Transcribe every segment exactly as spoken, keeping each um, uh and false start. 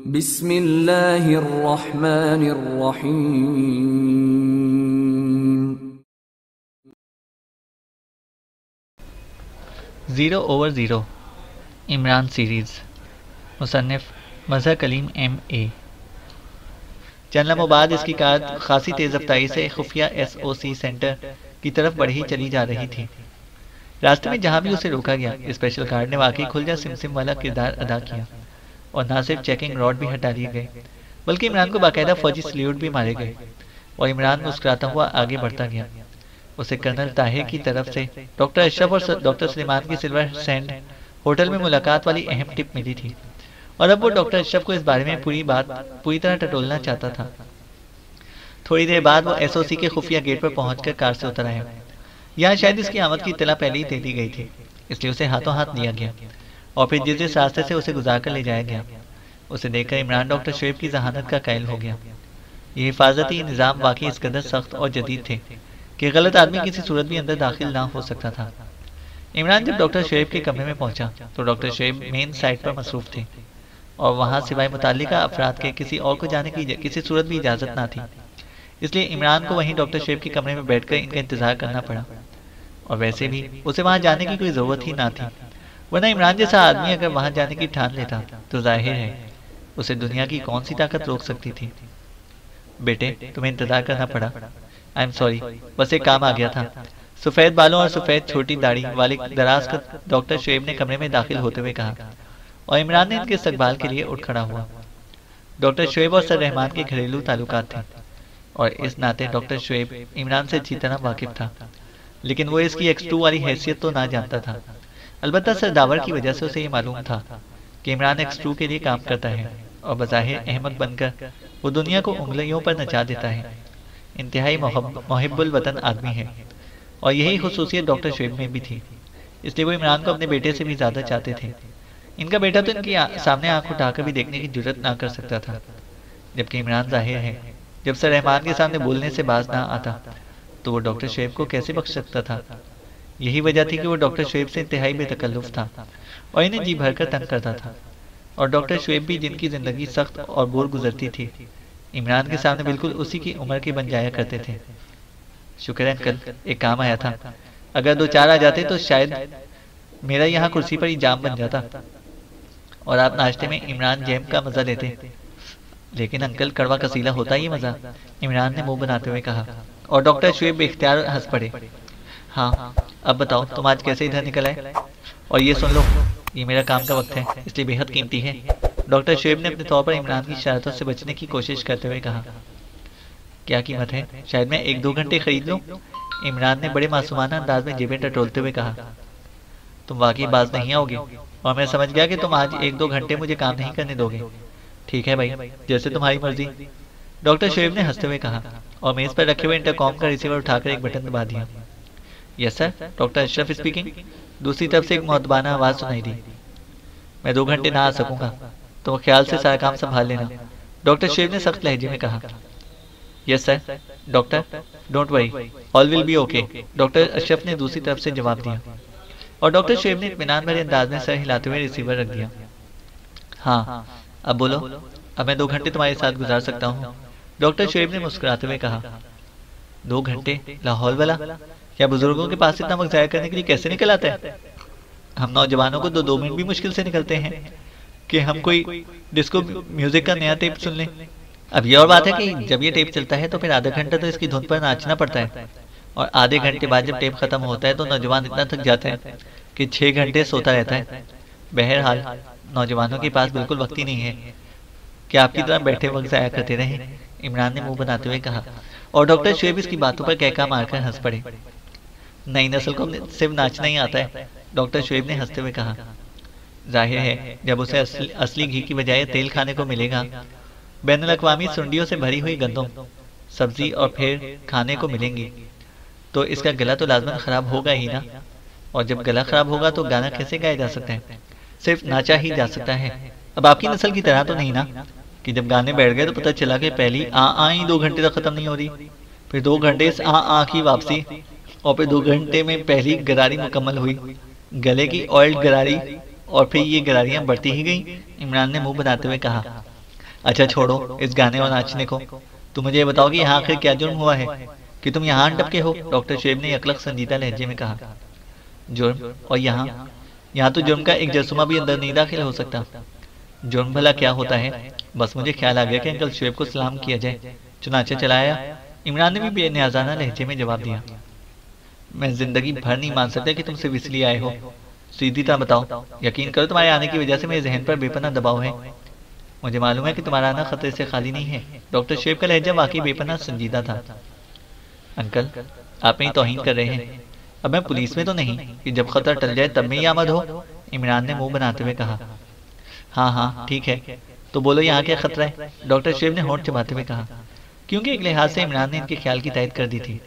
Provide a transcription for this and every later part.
بسم اللہ الرحمن الرحیم۔ Zero over zero Imran series, مصنف مظہر کلیم ایم اے۔ چند لمحوں بعد اس کی کار خاصی تیز رفتاری سے خفیہ ایس او سی سینٹر کی طرف بڑھی چلی جا رہی تھی۔ راستے میں جہاں بھی اسے روکا گیا، اسپیشل کارڈ نے واقعی کھل جا سمسم والا کردار ادا کیا، اور نہ صرف چیکنگ راڈ بھی ہٹا لیے گئے بلکہ عمران کو باقاعدہ فوجی سلیوٹ بھی مارے گئے، اور عمران مسکراتا ہوا آگے بڑھتا گیا۔ اسے کرنل طاہر کی طرف سے ڈاکٹر اشرف اور ڈاکٹر سلیمان کی سلور سینڈ ہوٹل میں ملاقات والی اہم ٹپ ملی تھی، اور اب وہ ڈاکٹر اشرف کو اس بارے میں پوری بات پوری طرح ٹٹولنا چاہتا تھا۔ تھوڑی دیر بعد وہ ایس او سی کے خفیہ گیٹ پر پہنچ کر کار سے اتر آیا۔ یہاں شاید اس کی آمد کی اطلاع پہلے ہی دے دی گئی تھی، اس لیے اسے ہاتھوں ہاتھ لیا گیا اور پھر جس جس راستے سے اسے گزار کر لے جایا گیا، اسے دیکھ کر عمران ڈاکٹر شعیب کی ذہانت کا قائل ہو گیا۔ یہ حفاظتی نظام واقعی اس قدر سخت اور جدید تھے کہ غلط آدمی کسی صورت بھی اندر داخل نہ ہو سکتا تھا۔ عمران جب ڈاکٹر شعیب کے کمرے میں پہنچا تو ڈاکٹر شعیب مین سائٹ پر مصروف تھے، اور وہاں سوائے متعلقہ افراد کے کسی اور کو جانے کی کسی صورت بھی اجازت نہ تھی، اس لیے عمران کو وہیں ڈاکٹر شعیب کے کمرے میں بیٹھ کر ان کا انتظار کرنا پڑا، اور ویسے بھی اسے وہاں جانے کی کوئی ضرورت ہی نہ تھی، ورنہ عمران جیسا آدمی اگر وہاں جانے کی ٹھان لیتا تو ظاہر ہے اسے دنیا کی کون سی طاقت روک سکتی تھی۔ بیٹے، تمہیں انتظار کرنا پڑا، آئی ایم سوری، بس ایک کام آ گیا تھا، سفید بالوں اور سفید چھوٹی داڑھی والے دراز کا ڈاکٹر شعیب نے کمرے میں داخل ہوتے ہوئے کہا، اور عمران نے ان کے استقبال کے لیے اٹھ کھڑا ہوا۔ ڈاکٹر شعیب اور سر رحمان کے گھریلو تعلقات تھے، اور اس ناطے ڈاکٹر شعیب عمران سے اچھی طرح واقف تھا، لیکن وہ اس کی ایکس ٹو والی حیثیت تو نہ جانتا تھا۔ البتہ سر داور کی وجہ سے اسے یہ معلوم تھا کہ عمران ایکس ٹو کے لیے کام کرتا ہے، اور بظاہر احمق بن کر وہ دنیا کو انگلیوں پر نچا دیتا ہے۔ انتہائی محب محب الوطن آدمی ہے، اور یہی خصوصیت ڈاکٹر شعیب میں بھی تھی، اس لیے وہ عمران کو اپنے بیٹے سے بھی زیادہ چاہتے تھے۔ ان کا بیٹا تو ان کی سامنے آنکھ اٹھا کر بھی دیکھنے کی جرت نہ کر سکتا تھا، جبکہ عمران ظاہر ہے جب سر رحمان کے سامنے بولنے سے باز نہ آتا تو وہ ڈاکٹر شعیب کو کیسے بخش سکتا تھا۔ یہی وجہ تھی کہ وہ ڈاکٹر شعیب سے انتہائی بے تکلف تھا اور انہیں جی بھر کر تنگ کرتا تھا، اور ڈاکٹر شعیب بھی جن کی زندگی سخت اور بور گزرتی تھی، عمران کے سامنے بالکل اسی کی عمر کے بن جایا کرتے تھے۔ شکر ہے انکل، ایک کام آیا تھا، اگر دو چار آ جاتے تو شاید میرا یہاں کرسی پر ہی جام بن جاتا، اور آپ ناشتے میں عمران جیم کا مزہ لیتے۔ لیکن انکل، کڑوا کسیلا ہوتا ہی مزہ، عمران نے منہ بناتے ہوئے کہا، اور ڈاکٹر شعیب بے اختیار ہنس پڑے۔ ہاں، اب بتاؤ تم آج کیسے ادھر نکل آئے؟ اور یہ سن لو، یہ میرا کام کا وقت ہے، اس لیے بے حد قیمتی ہے، ڈاکٹر شعیب نے اپنے طور پر عمران کی شرارتوں سے بچنے کی کوشش کرتے ہوئے کہا۔ کیا قیمت ہے؟ شاید میں ایک دو گھنٹے خرید لوں، عمران نے بڑے معصومانہ انداز میں جیبیں ٹٹولتے ہوئے کہا۔ تم واقعی باز نہیں آؤ گے، اور میں سمجھ گیا کہ تم آج ایک دو گھنٹے مجھے کام نہیں کرنے دو گے۔ ٹھیک ہے بھائی، جیسے تمہاری مرضی، ڈاکٹر شعیب نے ہنستے ہوئے کہا، اور میز پر رکھے ہوئے انٹرکام کا ریسیور اٹھا کر ایک بٹن دبا دیا۔ یس سر، ڈاکٹر اشرف اسپیکنگ، دوسری طرف سے ایک مؤدبانہ آواز سنائی دی۔ میں دو گھنٹے نہ آ سکوں گا، تو خیال سے سارا کام سنبھال لینا، ڈاکٹر شعیب نے سخت لہجے میں کہا۔ یس سر doctor, don't worry, all will be okay, doctor Ashraf نے دوسری طرف سے جواب دیا، اور ڈاکٹر شعیب نے اطمینان بھرے انداز میں سر ہلاتے ہوئے ریسیور رکھ دیا۔ ہاں اب بولو، اب میں دو گھنٹے تمہارے ساتھ گزار سکتا ہوں، ڈاکٹر شعیب نے مسکراتے ہوئے کہا۔ دو گھنٹے؟ لاہور والا کیا بزرگوں کے پاس اتنا وقت ضائع کرنے کے لیے کیسے نکل آتا ہے؟ ہم نوجوانوں کو دو دو منٹ بھی مشکل سے نکلتے ہیں کہ ہم کوئی ڈسکو میوزک کا نیا ٹیپ سن لیں۔ اب یہ اور بات ہے کہ جب یہ ٹیپ چلتا ہے تو پھر آدھا گھنٹہ تو اس کی دھن پر ناچنا پڑتا ہے، اور آدھے گھنٹے بعد جب ٹیپ ختم ہوتا ہے تو نوجوان اتنا تھک جاتا ہے کہ چھ گھنٹے سوتا رہتا ہے۔ بہرحال نوجوانوں کے پاس بالکل وقت ہی نہیں ہے کہ آپ کی طرح بیٹھے وقت ضائع کرتے رہیں، عمران نے منہ بناتے ہوئے کہا، اور ڈاکٹر شعیب اس کی باتوں پر کہکا مار کر ہنس پڑے۔ نئی نسل کو صرف ناچنا ہی آتا ہے، ڈاکٹر شعیب نے ہنستے ہوئے کہا۔ ظاہر ہے جب اسے اصلی, اصلی گھی کی بجائے تیل کھانے کو ملے گا، بین الاقوامی سنڈیوں سے بھری ہوئی گندم، سبزی اور پھر کھانے کو ملیں گی، تو اس کا گلا تو لازماً خراب ہوگا ہی نا، اور جب گلا خراب ہوگا تو گانا کیسے گایا جا سکتا ہے؟ صرف ناچا ہی جا سکتا ہے۔ اب آپ کی نسل کی طرح تو نہیں نا کہ جب گانے بیٹھ گئے تو پتہ چلا کہ پہلی آ آ ہی دو گھنٹے تک ختم نہیں ہو رہی، پھر دو گھنٹے اس آ آ کی واپسی، اور پھر دو گھنٹے میں پہلی گراری مکمل ہوئی، گلے کی آئلڈ گراری، اور پھر یہ گراریاں بڑھتی ہی گئیں، عمران نے منہ بناتے ہوئے کہا۔ اچھا چھوڑو اس گانے اور ناچنے کو، تم مجھے یہ بتاؤ کہ یہاں آخر کیا جرم ہوا ہے کہ تم یہاں ٹپکے ہو؟ ڈاکٹر شعیب نے یکلق سنجیدہ لہجے میں کہا۔ جرم؟ اور یہاں یہاں تو جرم کا ایک جرثومہ بھی اندر نہیں داخل ہو سکتا۔ جرم بھلا کیا ہوتا ہے؟ بس مجھے خیال آ گیا کہ انکل شعیب کو سلام کیا جائے، چنانچہ چلایا۔ عمران نے بھی بے نیازانہ لہجے میں جواب دیا۔ میں زندگی بھر نہیں مان سکتا کہ تم سے اس لیے آئے ہو، سیدھی طرح بتاؤ۔ یقین کرو تمہارے آنے کی وجہ سے میرے ذہن پر بے پناہ دباؤ ہے۔ مجھے معلوم ہے کہ تمہارا آنا خطرے سے خالی نہیں ہے۔ ڈاکٹر شعیب کا لہجہ واقعی بے پناہ سنجیدہ تھا۔ انکل آپ میری توہین کر رہے ہیں، اب میں پولیس میں تو نہیں کہ جب خطرہ ٹل جائے تب میں ہی آمد ہو؟ عمران نے منہ بناتے ہوئے کہا۔ ہاں ہاں ٹھیک ہے، تو بولو یہاں کیا خطرہ ہے؟ ڈاکٹر شعیب نے ہونٹ چباتے ہوئے کہا، کیونکہ ایک لحاظ سے عمران نے ان کے خیال کی تائید کر دی تھی۔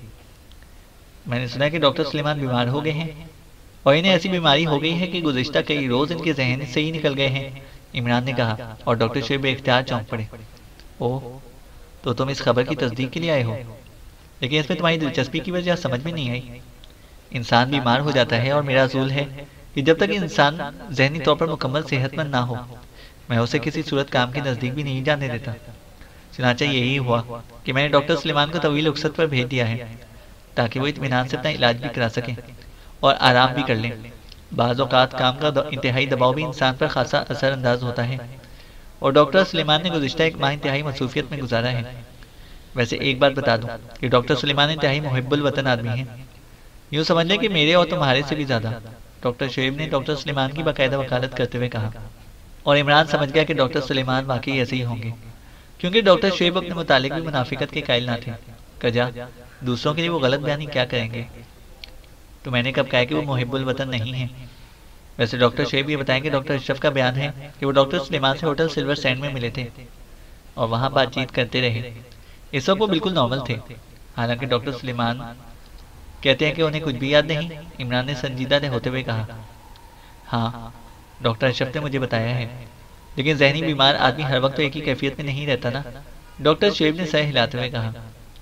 میں نے سنا ہے کہ ڈاکٹر سلیمان بیمار ہو گئے ہیں، اور انہیں ایسی بیماری ہو گئی ہے کہ گزشتہ کئی روز ان کے ذہن سے ہی نکل گئے ہیں، عمران نے کہا، اور ڈاکٹر شعیب بے اختیار چونک پڑے۔ اوہ، تو تم اس خبر کی تصدیق کے لیے آئے ہو؟ لیکن اس میں تمہاری دلچسپی کی وجہ سمجھ میں نہیں آئی۔ انسان بیمار ہو جاتا ہے اور میرا اصول ہے کہ جب تک انسان ذہنی طور پر مکمل صحت مند نہ ہو میں اسے کسی صورت کام کے نزدیک بھی نہیں جانے دیتا۔ چنانچہ یہی ہوا کہ میں نے ڈاکٹر سلیمان کو طویل رخصت پر بھیج دیا ہے تاکہ وہ اطمینان سے اپنا علاج بھی کرا سکیں اور آرام بھی کر لیں۔ بعض اوقات کام کا انتہائی دباؤ بھی انسان پر خاصا اثر انداز ہوتا ہے، اور ڈاکٹر سلیمان نے گزشتہ ایک ماہ انتہائی مصروفیت میں گزارا ہے۔ ویسے ایک بات بتا دوں کہ ڈاکٹر سلیمان انتہائی محب الوطن آدمی ہیں، یوں سمجھ لیں کہ میرے اور تمہارے سے بھی زیادہ۔ ڈاکٹر شعیب نے ڈاکٹر سلیمان کی باقاعدہ وکالت کرتے ہوئے کہا، اور عمران سمجھ گیا کہ ڈاکٹر سلیمان واقعی ایسے ہی ہوں گے، کیونکہ ڈاکٹر شعیب اپنے متعلق بھی منافقت کے قائل نہ تھے۔ کجا دوسروں کے لیے وہ غلط بیانی کیا کریں گے؟ تو میں نے کب کہا کہ وہ محب الوطن نہیں ہیں؟ ویسے ڈاکٹر شعیب یہ بتائیں کہ ڈاکٹر اشرف کا بیان ہے کہ وہ ڈاکٹر سلیمان سے ہوٹل سلور سینڈ میں ملے تھے اور وہاں بات چیت کرتے رہے۔ اس وقت وہ بالکل نارمل تھے، حالانکہ ڈاکٹر سلیمان کہتے ہیں کہ انہیں کچھ بھی یاد نہیں، عمران نے سنجیدہ ہوتے ہوئے کہا۔ ہاں ڈاکٹر اشرف نے مجھے بتایا ہے، لیکن ذہنی بیمار آدمی ہر وقت تو ایک ہی کیفیت میں نہیں رہتا نا، ڈاکٹر شعیب نے سر ہلاتے ہوئے کہا۔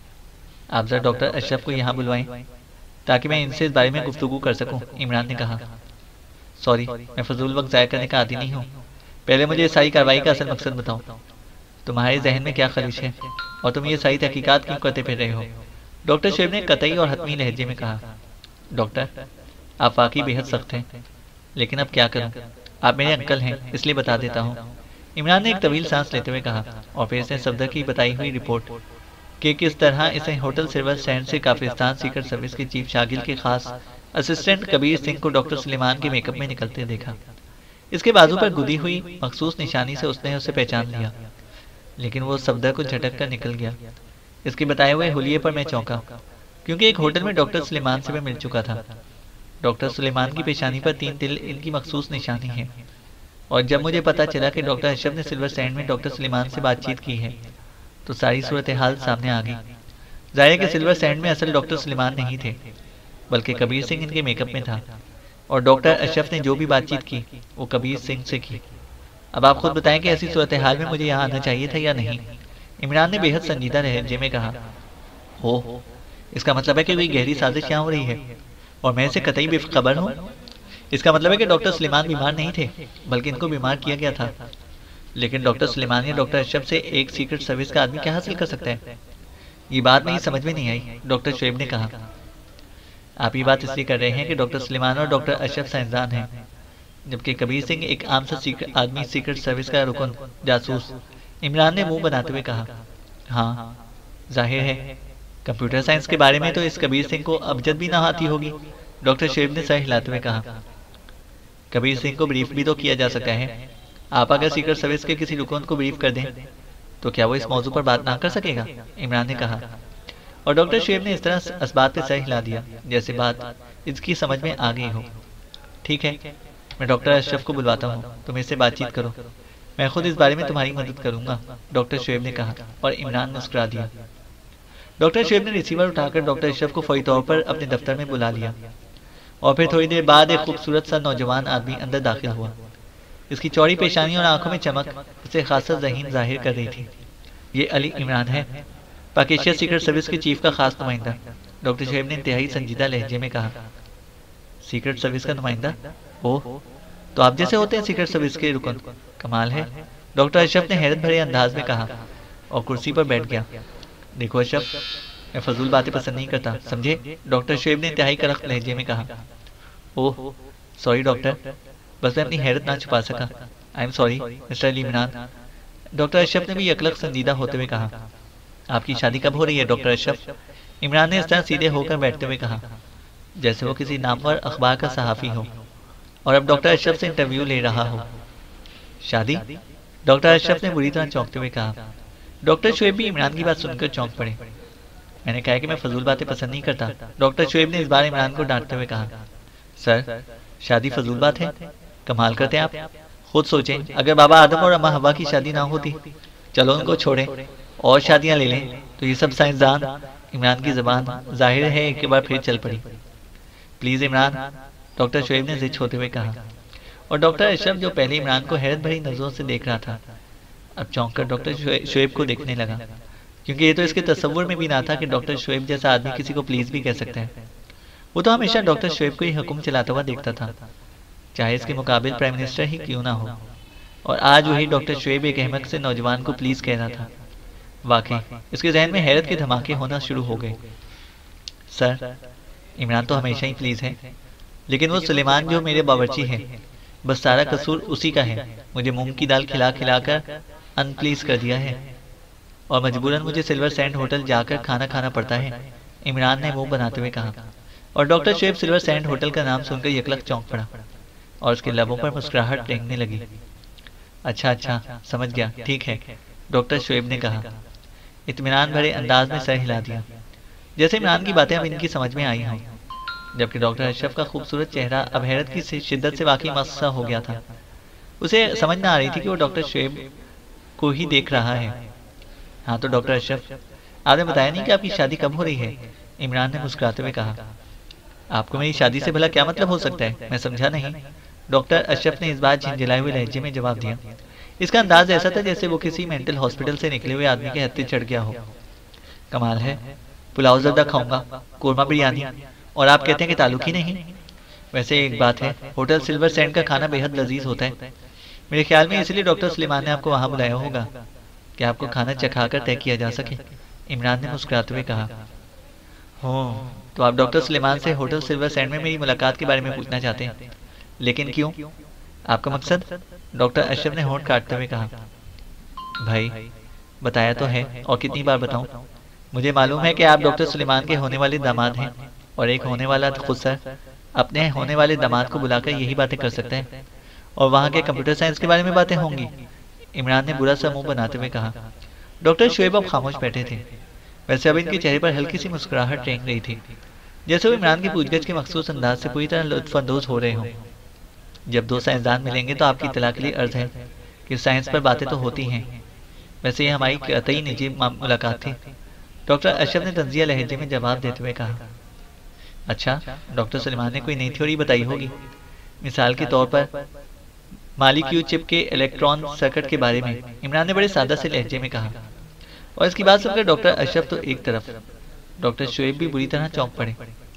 آپ ذرا ڈاکٹر اشرف کو یہاں بلوائیں تاکہ میں ان سے اس بارے میں گفتگو کر سکوں، عمران نے کہا۔ سوری، میں فضول وقت ضائع کرنے کا عادی نہیں ہوں، پہلے مجھے اس ساری کارروائی کا اصل مقصد بتاؤ، تمہارے ذہن میں کیا خدش ہے اور تم یہ ساری تحقیقات کیوں کرتے پھر رہے ہو؟ ڈاکٹر شعیب نے قطعی اور حتمی لہجے میں کہا۔ ڈاکٹر آپ واقعی بے حد سخت ہیں، لیکن اب کیا کروں، آپ میرے انکل ہیں اس لیے بتا دیتا ہوں، عمران نے ایک طویل سانس لیتے ہوئے کہا، اور پھر اس نے صفدر کی بتائی ہوئی رپورٹ کہ کس طرح اسے ہوٹل سلور سینڈ سے کافرستان سیکرٹ سروس کے چیف شاگل کے خاص اسسٹنٹ کبیر سنگھ کو ڈاکٹر سلیمان کے میک اپ میں نکلتے دیکھا۔ اس کے بازو پر گدی ہوئی مخصوص نشانی سے اس نے اسے پہچان لیا، لیکن وہ صفدر کو جھٹک کر نکل گیا۔ اس کے بتائے ہوئے حلیے پر میں چونکا، کیونکہ ایک ہوٹل میں ڈاکٹر سلیمان سے میں مل چکا تھا۔ ڈاکٹر سلیمان کی پیشانی پر تین تل ان کی مخصوص نشانی ہے، اور جب مجھے پتا چلا کہ ڈاکٹر اشرف نے سلور سینڈ میں ڈاکٹر سلیمان سے بات چیت کی ہے تو ساری صورتحال سامنے آ گئی۔ ظاہر ہے کہ سلور سینڈ میں اصل ڈاکٹر سلیمان نہیں تھے، بلکہ کبیر سنگھ ان کے میک اپ میں تھا، اور ڈاکٹر اشرف نے جو بھی بات چیت کی وہ کبیر سنگھ سے کی۔ اب آپ خود بتائیں کہ ایسی صورتحال میں مجھے یہاں آنا چاہیے تھا یا نہیں، عمران نے بے حد سنجیدہ لہجے میں کہا۔ ہو، اس کا مطلب ہے کہ کوئی گہری سازش یہاں ہو رہی ہے اور میں اسے قطعی بے خبر ہوں۔ اس کا مطلب ہے کہ ڈاکٹر سلیمان بیمار نہیں تھے بلکہ ان کو بیمار کیا گیا تھا۔ لیکن ڈاکٹر سلیمان یا ڈاکٹر اشرف سے ایک سیکرٹ سروس کا آدمی کیا حاصل کر سکتا ہے؟ یہ بات میری سمجھ میں نہیں آئی، ڈاکٹر شعیب نے کہا۔ آپ یہ بات اس لیے کر رہے ہیں کہ ڈاکٹر سلیمان اور ڈاکٹر اشرف سائنسدان ہیں، جبکہ کبیر سنگھ ایک عام سا آدمی سیکرٹ سروس کا رکن جاسوس، عمران نے منہ بناتے ہوئے کہا۔ ہاں ظاہر ہے، کمپیوٹر سائنس کے بارے میں تو اس کبیر سنگھ کو ابجد بھی نہ آتی ہوگی، ڈاکٹر شعیب نے سر ہلاتے ہوئے کہا۔ کبیر سنگھ کو بریف بھی تو کیا جا سکتا ہے، آپ اگر سیکرٹ سروس کے کسی رکن کو بریف کر دیں تو کیا وہ اس موضوع پر بات نہ کر سکے گا، عمران نے کہا، اور ڈاکٹر شعیب نے اس طرح اس بات پہ سر ہلا دیا جیسے بات اس کی سمجھ میں آ گئی ہو۔ ٹھیک ہے، میں ڈاکٹر اشرف کو بلواتا ہوں، تم اس سے بات چیت کرو، میں خود اس بارے میں تمہاری مدد کروں گا، ڈاکٹر شعیب نے کہا، اور عمران مسکرا دیا۔ ڈاکٹر شعیب نے ریسیور اٹھا کر ڈاکٹر اشرف کو فوری طور پر اپنے دفتر میں بلا لیا، اور پھر تھوڑی دیر بعد ایک خوبصورت سا نوجوان آدمی اندر داخل ہوا۔ اس کی چوڑی پیشانی اور آنکھوں میں چمک اسے خاصا ذہین ظاہر کر رہی تھی۔ یہ علی عمران ہے، پاک ایشیا سیکرٹ سروس کے چیف کا خاص نمائندہ، ڈاکٹر شعیب نے انتہائی سنجیدہ لہجے میں کہا۔ سیکرٹ سروس کا نمائندہ؟ اوہ، تو آپ جیسے ہوتے ہیں سیکرٹ سروس کے رکن، کمال ہے، ڈاکٹر اشرف نے حیرت بھرے انداز میں کہا اور کرسی پر بیٹھ گیا۔ دیکھو اشرف، میں فضول باتیں پسند نہیں کرتا، سمجھے؟ ڈاکٹر شعیب نے انتہائی کرخت لہجے میں کہا۔ اوہ سوری ڈاکٹر، بس میں اپنی حیرت نہ چھپا سکا۔ I'm sorry mister Ali Imran. Doctor Ashraf نے بھی یکلق سنجیدہ ہوتے ہوئے کہا۔ آپ کی شادی کب ہو رہی ہے ڈاکٹر اشرف؟ عمران نے اس طرح سیدھے ہو کر بیٹھتے ہوئے کہا جیسے وہ کسی نامور اخبار کا صحافی ہو اور اب ڈاکٹر اشرف سے انٹرویو لے رہا ہو۔ شادی؟ ڈاکٹر اشرف نے بری طرح چونکتے ہوئے کہا۔ ڈاکٹر شعیب بھی عمران کی بات سن کر چونک پڑے۔ میں نے کہا کہ میں فضول باتیں پسند نہیں کرتا، ڈاکٹر شعیب نے اس بار عمران کو ڈانٹتے ہوئے کہا۔ سر، شادی فضول بات ہے؟ کمال کرتے ہیں آپ، خود سوچیں اگر بابا آدم اور اماں حوا کی شادی نہ ہوتی، چلو ان کو چھوڑیں اور شادیاں لے لیں تو یہ سب سائنسدان۔ عمران کی زبان ظاہر ہے ایک بار پھر چل پڑی۔ پلیز عمران، ڈاکٹر شعیب نے ضد ہوتے ہوئے کہا، اور ڈاکٹر اشرف جو پہلے عمران کو حیرت بھری نظروں سے دیکھ رہا تھا اب چونک کر ڈاکٹر شعیب کو دیکھنے لگا، کیونکہ یہ تو اس کے تصور میں بھی نہ تھا کہ ڈاکٹر شعیب جیسا آدمی کسی کو پلیز بھی کہہ سکتا ہے۔ وہ تو ہمیشہ ڈاکٹر شعیب کو ہی حکم چلاتا ہوا دیکھتا تھا، چاہے اس کے مقابل پرائم منسٹر ہی کیوں نہ ہو، اور آج وہی ڈاکٹر شعیب ایک احمق سے نوجوان کو پلیز کہہ رہا تھا۔ واقعی اس کے ذہن میں حیرت کے دھماکے ہونا شروع ہو گئے۔ سر، عمران تو ہمیشہ ہی پلیز ہے، لیکن وہ سلیمان جو میرے باورچی ہے، بس سارا قصور اسی کا ہے، مجھے مونگ کی دال کھلا کھلا کر ان پلیز کر دیا ہے اور مجبوراً مجھے سلور سینڈ ہوٹل جا کر کھانا کھانا پڑتا ہے، عمران نے منہ بناتے ہوئے کہا، اور doctor Shoaib silver sand hotel کا نام سن کر یکلق چونک پڑا اور اس کے لبوں پر مسکراہٹ رینگنے لگی۔ اچھا اچھا سمجھ گیا، ٹھیک ہے، ڈاکٹر شعیب نے کہا، اطمینان بھرے انداز میں سر ہلا دیا، جیسے عمران کی باتیں اب ان کی سمجھ میں آئی ہوں، جبکہ ڈاکٹر اشرف کا خوبصورت چہرہ اب حیرت کی شدت سے واقعی مقصہ ہو گیا تھا۔ اسے سمجھ نہ آ رہی تھی کہ وہ ڈاکٹر شعیب کو ہی دیکھ رہا ہے۔ ہاں تو ڈاکٹر اشرف، آپ نے بتایا نہیں کہ آپ کی شادی کب ہو رہی ہے؟ عمران نے مسکراتے ہوئے کہا۔ آپ کو میری شادی سے بھلا کیا مطلب ہو سکتا ہے؟ میں سمجھا نہیں، ڈاکٹر اشرف نے اس بات جھنجھلائے ہوئے لہجے میں جواب دیا۔ اس کا انداز ایسا تھا جیسے وہ کسی مینٹل ہاسپٹل سے نکلے ہوئے آدمی کے ہتھے چڑھ گیا ہو۔ کمال ہے، پلاؤ زردہ کھاؤں گا، قورمہ بریانی، اور آپ کہتے ہیں کہ تعلق ہی نہیں۔ ویسے ایک بات ہے، ہوٹل سلور سینڈ کا کھانا بے حد لذیذ ہوتا ہے، میرے خیال میں اس لیے ڈاکٹر سلیمان نے آپ کو وہاں بلایا ہوگا کہ آپ کو کھانا چکھا کر طے کیا جا سکے، عمران نے مسکراتے ہوئے کہا۔ ہوں، تو آپ ڈاکٹر سلیمان سے ہوٹل سلور سینڈ میں میری ملاقات کے بارے میں پوچھنا چاہتے ہیں، لیکن کیوں؟ آپ کا مقصد؟ ڈاکٹر اشرف نے ہونٹ کاٹتے ہوئے کہا۔ بھائی بتایا تو ہے، اور کتنی بار بتاؤں؟ مجھے معلوم ہے کہ آپ ڈاکٹر سلیمان کے ہونے والے داماد ہیں، اور ایک ہونے والا خود سر اپنے ہونے والے داماد کو بلا کر یہی باتیں کر سکتے ہیں، اور وہاں کے کمپیوٹر سائنس کے بارے میں باتیں ہوں گی، عمران نے برا سا منہ بناتے ہوئے کہا۔ ڈاکٹر شعیب اب خاموش بیٹھے تھے، ویسے اب ان کے چہرے پر ہلکی سی مسکراہٹ رینگ رہی تھی، جیسے وہ عمران کی پوچھ گچھ کے مخصوص انداز سے پوری طرح لطف اندوز ہو رہے ہوں۔ جب دو سائنسدان ملیں گے تو آپ کی اطلاع کے لیے عرض ہے کہ سائنس پر باتیں تو ہوتی ہیں، ویسے یہ ہماری قطعی نجی ملاقات تھی، ڈاکٹر اشرف نے طنزیہ لہجے میں جواب دیتے ہوئے کہا۔ اچھا، ڈاکٹر سلیمان نے کوئی نئی تھیوری بتائی ہوگی، مثال کے طور پر مالیکیول چپ کے الیکٹران سرکٹ کے بارے میں، عمران نے بڑے سادہ سے لہجے میں کہا، اور اس کی بات سن کر ڈاکٹر اشرف تو ایک طرف، ڈاکٹر شعیب بھی بری طرح چونک پڑے۔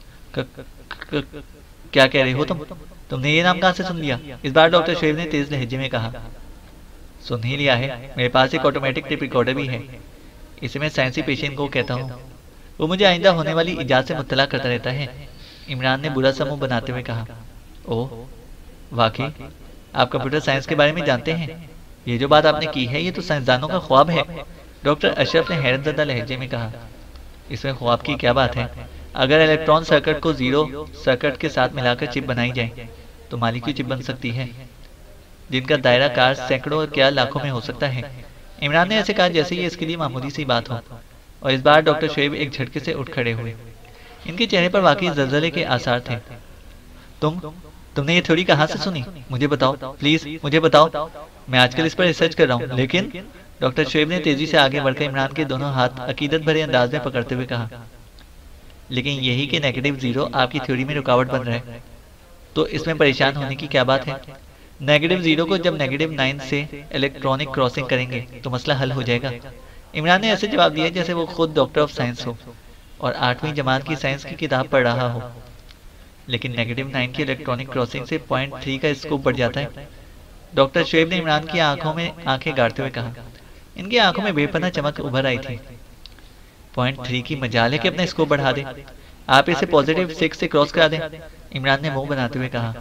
کیا کہہ رہے ہو تم؟ تم نے یہ نام کہاں سے سن لیا؟ اس بار ڈاکٹر شعیب نے تیز لہجے میں کہا۔ سن ہی لیا ہے، میرے پاس ایک آٹومیٹک ٹیپ ریکارڈر بھی ہے، اسے میں سائنسی پیشین کو کہتا ہوں، وہ مجھے آئندہ ہونے والی ایجاد سے مطلع کرتا رہتا ہے، عمران نے برا سا منہ بناتے ہوئے کہا۔ اوہ واقعی آپ کمپیوٹر سائنس کے بارے میں جانتے ہیں؟ یہ جو بات آپ نے کی ہے یہ تو سائنسدانوں کا خواب ہے، ڈاکٹر اشرف نے حیرت زدہ لہجے میں کہا۔ اس میں خواب کی کیا بات ہے؟ اگر الیکٹران سرکٹ کو زیرو سرکٹ کے ساتھ ملا کر چپ بنائی جائے تو مالیکیول چپ بن سکتی ہے، جن کا دائرہ کار سینکڑوں اور کیا لاکھوں میں ہو سکتا ہے، عمران نے ایسے کہا جیسے یہ اس کے لیے معمولی سی بات ہو، اور اس بار ڈاکٹر شعیب ایک جھٹکے سے اٹھ کھڑے ہوئے، ان کے چہرے پر واقعی زلزلے کے آثار تھے۔ تم تم نے یہ تھیوری کہاں سے سنی؟ مجھے بتاؤ پلیز، مجھے بتاؤ، میں آج کل اس پر ریسرچ کر رہا ہوں، لیکن ڈاکٹر شعیب نے تیزی سے آگے بڑھ کر عمران کے دونوں ہاتھ عقیدت بھرے انداز میں پکڑتے ہوئے کہا، لیکن یہی کہ نیگیٹو زیرو آپ کی تھیوری میں رکاوٹ بن رہا ہے، تو اس میں پریشان ہونے کی کیا بات ہے؟ نیگیٹو زیرو کو جب نیگیٹو نائن سے الیکٹرانک کراسنگ کریں گے تو مسئلہ حل ہو جائے گا، عمران نے ایسے جواب دیا جیسے وہ خود ڈاکٹر آف سائنس ہو اور آٹھویں جماعت کی سائنس کی کتاب پڑھ رہا ہو۔ لیکن نیگیٹو نائن کی الیکٹرانک کراسنگ سے پوائنٹ تھری کا اسکوپ بڑھ جاتا ہے، ڈاکٹر شعیب نے عمران کی آنکھوں میں آنکھیں گاڑتے ہوئے کہا۔ ان کی آنکھوں میں بے پناہ چمک ابھر آئی تھی۔ پوائنٹ تھری کی مجال ہے کہ اپنا اسکوپ بڑھا دیں، آپ اسے پوزیٹیو سکس سے کراس کرا دیں، عمران نے منہ بناتے ہوئے کہا۔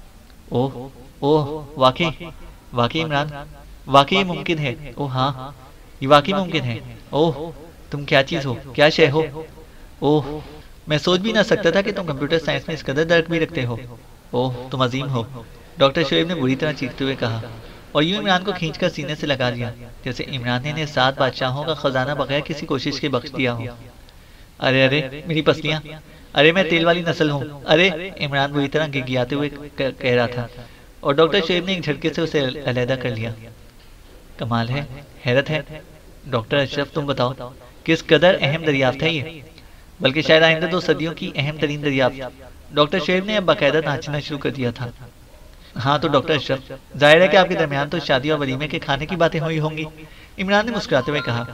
اوہ اوہ واقعی واقعی عمران، واقعی ممکن ہے، اوہ ہاں یہ واقعی ممکن ہے، اوہ تم کیا چیز ہو، کیا شے ہو، اوہ میں سوچ بھی نہ سکتا تھا کہ تم کمپیوٹر سائنس میں اس قدر درک بھی رکھتے ہو، اوہ تم عظیم ہو، ڈاکٹر شعیب نے بری طرح چیختے ہوئے کہا اور یوں عمران کو کھینچ کر سینے سے لگا لیا جیسے عمران نے انہیں سات بادشاہوں کا خزانہ بغیر کسی کوشش کے بخش دیا ہو۔ ارے ارے میری پسلیاں، ارے میں تیل والی نسل ہوں، ارے عمران بری طرح گگیاتے ہوئے کہہ رہا تھا اور ڈاکٹر شعیب نے ایک جھٹکے سے اسے علیحدہ کر لیا۔ کمال ہے، حیرت ہے، ڈاکٹر اشرف تم بتاؤ کس قدر اہم دریافت ہے یہ، بلکہ شاید آئندہ دو صدیوں کی اہم ترین دریافت۔ ڈاکٹر شعیب نے اب باقاعدہ ناچنا شروع کر دیا تھا۔ ہاں تو ڈاکٹر اشرف ظاہر ہے کہ آپ کے درمیان تو شادی اور ولیمے کے کھانے کی باتیں ہوئی ہوں گی، عمران نے مسکراتے ہوئے کہا۔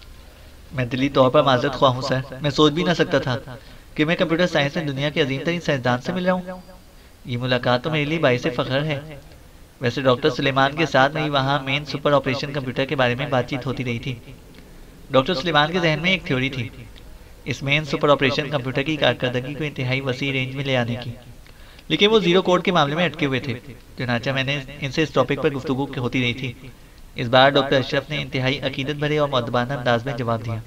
میں دلی طور پر معذرت خواہ ہوں سر، میں سوچ بھی نہ سکتا تھا کہ میں کمپیوٹر سائنس میں دنیا کے عظیم ترین سائنسدان سے مل رہا ہوں، یہ ملاقات تو میرے لیے باعث فخر ہے۔ ویسے ڈاکٹر سلیمان کے ساتھ میری وہاں مین سپر آپریشن کمپیوٹر کے بارے میں بات چیت ہوتی رہی تھی۔ ڈاکٹر سلیمان کے ذہن میں ایک تھیوری تھی اس مین سپر آپریشن کمپیوٹر کی کارکردگی کو انتہائی وسیع رینج میں لے آنے کی، لیکن وہ زیرو کوڈ کے معاملے میں اٹکے ہوئے تھے۔ چنانچہ میں نے ان سے اس ٹاپک پر گفتگو ہوتی رہی تھی۔ اس بار ڈاکٹر اشرف نے انتہائی عقیدت بھرے اور مؤدبانہ انداز میں جواب دیا۔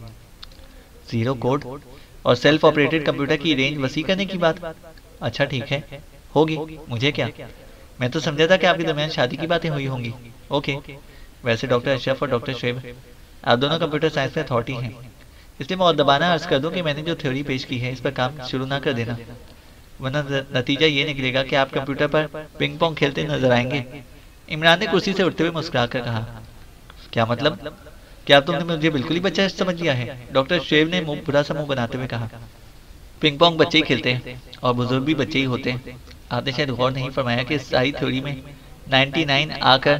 زیرو کوڈ اور سیلف آپریٹڈ کمپیوٹر کی رینج وسیع کرنے کی بات؟ اچھا ٹھیک ہے، ہوگی، مجھے کیا، میں تو سمجھا تھا کہ آپ کے درمیان شادی کی باتیں ہوئی ہوں گی۔ اوکے، ویسے ڈاکٹر اشرف اور ڈاکٹر شعیب آپ دونوں کمپیوٹر سائنس میں اتھارٹی ہیں، اس لیے مؤدبانہ عرض کر دوں کہ میں نے جو تھیوری پیش کی ہے اس پر کام شروع نہ کر دینا، ورنہ نتیجہ یہ نکلے گا کہ آپ کمپیوٹر پر پنگ پونگ کھیلتے نظر آئیں گے۔ عمران نے کرسی سے اٹھتے ہوئے مسکرا کر کہا۔ کیا مطلب؟ کیا تم نے مجھے بالکل ہی بچہ سمجھ لیا ہے؟ ڈاکٹر شعیب نے برا سا منہ بناتے ہوئے کہا۔ پنگ پونگ بچے ہی کھیلتے ہیں اور بزرگ بھی بچے ہی ہوتے ہیں، آپ نے شاید غور نہیں فرمایا کہ اس ساری تھیوری میں نائنٹی نائن آ کر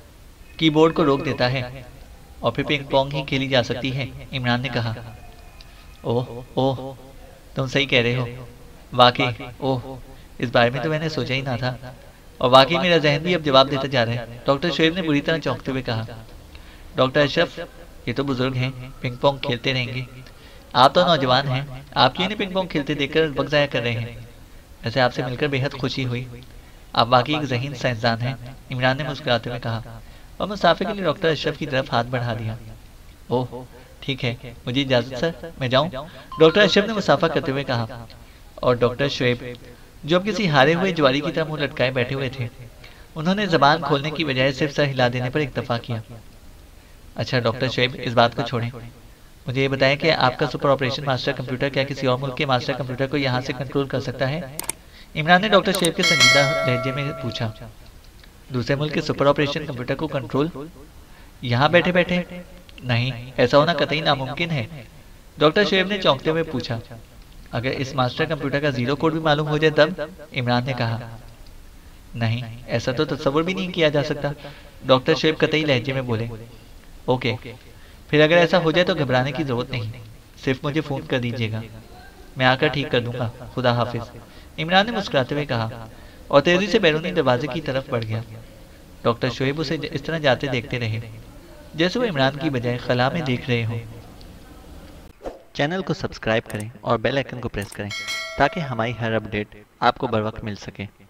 کی بورڈ کو روک دیتا ہے اور پھر پنگ پونگ ہی کھیلی جا سکتی ہے، عمران نے کہا۔ اوہ اوہ تم صحیح کہہ رہے ہو، واقعی، اوہ اس بارے میں تو میں نے سوچا ہی نہ تھا، اور واقعی میرا ذہن بھی اب جواب دیتا جا رہا ہے، ڈاکٹر شعیب نے بری طرح چونکتے ہوئے کہا۔ ڈاکٹر اشرف یہ تو بزرگ ہیں، پنگ پونگ کھیلتے رہیں گے، آپ تو نوجوان ہیں، آپ کی انہیں پنگ پونگ کھیلتے دیکھ کر وقت ضائع کر رہے ہیں۔ ایسے آپ سے مل کر بے حد خوشی ہوئی، آپ واقعی ایک ذہین سائنسدان ہیں، عمران نے مسکراتے ہوئے کہا اور مسافے کے لیے ڈاکٹر اشرف کی طرف ہاتھ بڑھا دیا۔ اوہ ٹھیک ہے، مجھے اجازت سر، میں جاؤں؟ ڈاکٹر اشرف نے مسافہ کرتے ہوئے کہا، اور ڈاکٹر شعیب جو اب کسی ہارے ہوئے جواری کی طرح منہ لٹکائے بیٹھے ہوئے تھے، انہوں نے زبان کھولنے کی بجائے صرف سر ہلا دینے پر اکتفا کیا۔ اچھا ڈاکٹر شعیب اس بات کو چھوڑیں، مجھے یہ بتائیں کہ آپ کا سپر آپریشن ماسٹر کمپیوٹر کیا کسی اور ملک کے ماسٹر کمپیوٹر کو یہاں سے کنٹرول کر سکتا ہے؟ عمران نے ڈاکٹر شعیب کے سنجیدہ لہجے میں پوچھا۔ دوسرے ملک کے سپر آپریشن کمپیوٹر کو کنٹرول یہاں بیٹھے بیٹھے؟ نہیں، ایسا ہونا قطعی ناممکن ہے، ڈاکٹر شعیب نے چونکتے ہوئے پوچھا۔ اگر اس ماسٹر کمپیوٹر کا زیرو کوڈ بھی معلوم ہو جائے تب؟ عمران نے کہا۔ نہیں، ایسا تو تصور بھی نہیں کیا جا سکتا، ڈاکٹر شعیب قطعی لہجے میں بولے۔ اوکے، پھر اگر ایسا ہو جائے تو گھبرانے کی ضرورت نہیں، صرف مجھے فون کر دیجیے گا، میں آ کر ٹھیک کر دوں گا، خدا حافظ، عمران نے مسکراتے ہوئے کہا اور تیزی سے بیرونی دروازے کی طرف بڑھ گیا۔ ڈاکٹر شعیب اسے اس طرح جاتے دیکھتے رہے جیسے وہ عمران کی بجائے خلا میں دیکھ رہے ہوں۔ چینل کو سبسکرائب کریں اور بیل آئیکن کو پریس کریں تاکہ ہماری ہر اپڈیٹ آپ کو بر وقت مل سکے۔